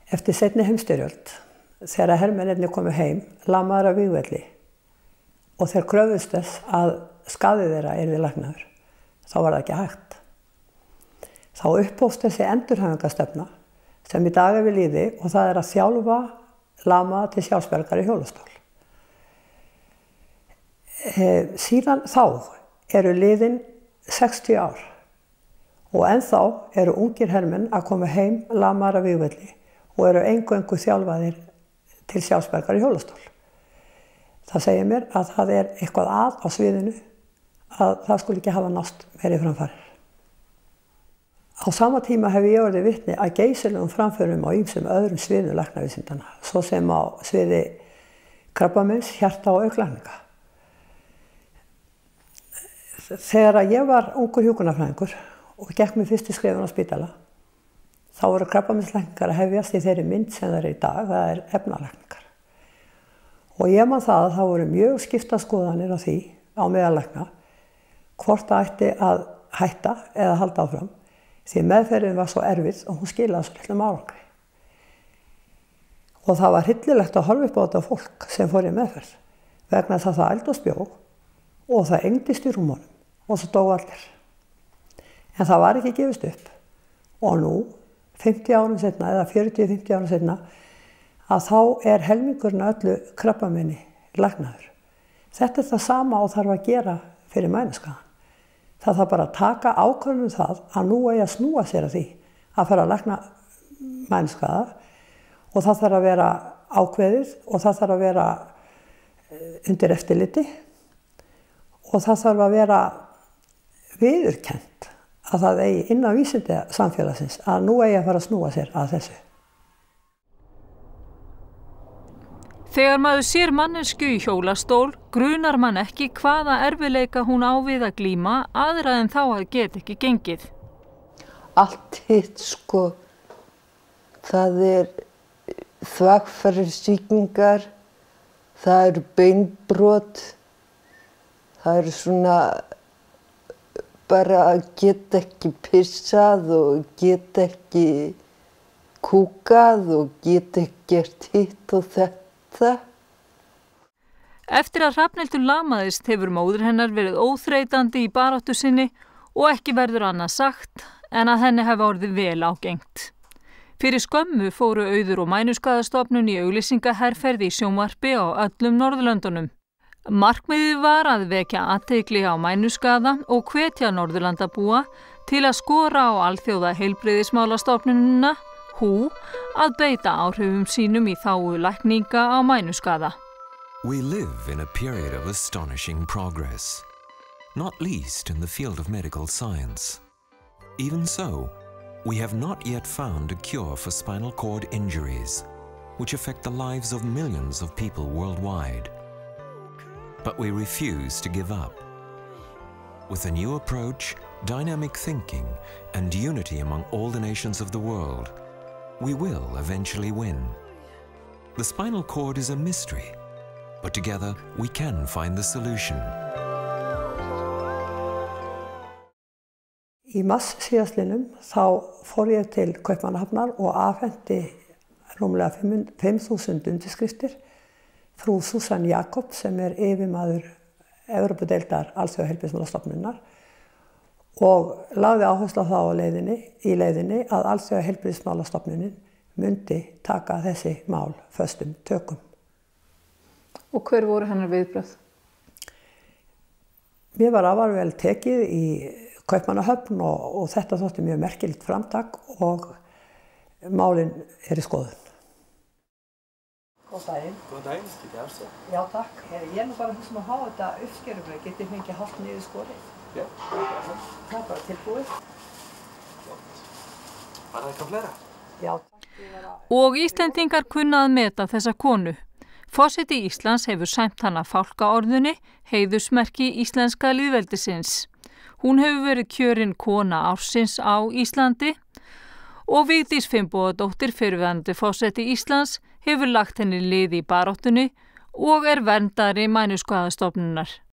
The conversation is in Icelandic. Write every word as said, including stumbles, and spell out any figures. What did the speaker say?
Eftir seinni heimsstyrjöld, þegar hermennirnir komu heim, lamaðir af vígvelli og þeir kröfðust þess að skaði þeirra yrði læknaður, þá var það ekki hægt. Þá upphófst þessi endurhæfingarstefna sem í dag er við lýði og það er að þjálfa lamaða til sjálfsbjargar í hjólastól. E, síðan þá eru liðin sextíu ár og ennþá eru ungir hermenn að koma heim lamaðir af vígvelli og eru eingöngu þjálfaðir til sjálfsbjargar í hjólastól. Það segir mér að það er eitthvað að á sviðinu að það skulle ekki hafa nást meiri framfarir. Á sama tíma hef ég orðið vitni að geysilegum framförum á ýmsum öðrum sviðum læknavísindana, svo sem á sviði krabbameins, hjarta og augnlækninga. Þegar ég var ungur hjúkrunarfræðingur og gekk mér fyrstu skrefin á spítala, þá voru krabbameinslækningar að hefjast í þeirri mynd sem það er í dag, það er efnalækningar. Og ég man það að það voru mjög skiptar skoðanir á því, á meðallækna, hvort það ætti að hætta eða halda áfram, því meðferðin var svo erfið og hún skilaði svo litlum árangri. Og það var hryllilegt að horfa upp á þetta fólk sem fór í meðferð, vegna þess að það eldast bjó og það engdist í rúmunum og svo dóu allir. En það var ekki gefist upp og nú, fimmtíu árum seinna eða fjörutíu til fimmtíu árum seinna, að þá er helmingurinn öllu krabbameini læknaður. Þetta er það sama og þarf að gera fyrir mænuskaðan. Það þarf bara að taka ákvörðun um það að nú eigi að snúa sér að því að fara að lækna mænuskaða og það þarf að vera ákveðið og það þarf að vera undir eftirliti og það þarf að vera viðurkennt að það eigi innan vísindi samfélagsins að nú eigi að fara að snúa sér að þessu. Þegar maður sér mannesku í hjólastól, grunar mann ekki hvaða erfiðleika hún á við að glíma aðra en þá að geta ekki gengið. Allt hitt sko, það er þvagfærasýkingar, það eru beinbrot, það eru svona bara að geta ekki pissað og geta ekki kúkað og geta ekki gert hitt og þetta. Eftir að Hrafnhildur lamaðist hefur móðir hennar verið óþreytandi í baráttu sinni og ekki verður annað sagt en að henni hafi orðið vel ágengt. Fyrir skömmu fóru Auður og Mænuskaðastofnun í auglýsingaherferð í sjónvarpi á öllum Norðurlöndunum. Markmiðið var að vekja athygli á mænuskaða og hvetja Norðurlandabúa til að skora á alþjóða heilbrigðismálastofnunina H U að beita áhrifum sínum í þágu lækninga á mænuskaða. We live in a period of astonishing progress, not least in the field of medical science. Even so, we have not yet found a cure for spinal cord injuries, which affect the lives of millions of people worldwide. But we refuse to give up. With a new approach, dynamic thinking, and unity among all the nations of the world, we will eventually win. The spinal cord is a mystery, but together we can find the solution. Í mars síðastliðnum þá fór ég til Kaupmannahafnar og afhenti rúmlega fimm þúsund undirskriftir frú Susan Jakob sem er yfirmaður Evrópudeildar Alþjóðaheilbrigðismálastofnunar og lagði áherslu á það á leiðinni, í leiðinni að Alþjóðaheilbrigðismálastofnunin myndi taka þessi mál föstum tökum. Og hver voru hennar viðbrögð? Mér var afar vel tekið í Kaupmannahöfn og, og þetta þótti mjög merkilegt framtak og málin er í skoðun. Góð daginn. Góð daginn, getið aðstoð? Já, takk. Ég er nú bara þessum að hafa þetta uppskerubrauð, getið fengið hálft niður skorið. Já. Það er bara tilbúið. Flott. Var það eitthvað fleira? Já, takk. Og Íslendingar kunna að meta þessa konu. Forseti Íslands hefur sæmt hana fálkaorðunni, heiðursmerki íslenska lýðveldisins. Hún hefur verið kjörin kona ársins á Íslandi og Vigdís Finnbogadóttir, fyrrverandi forseti Íslands, hefur lagt henni lið í baráttunni og er verndari Mænuskaðastofnunar.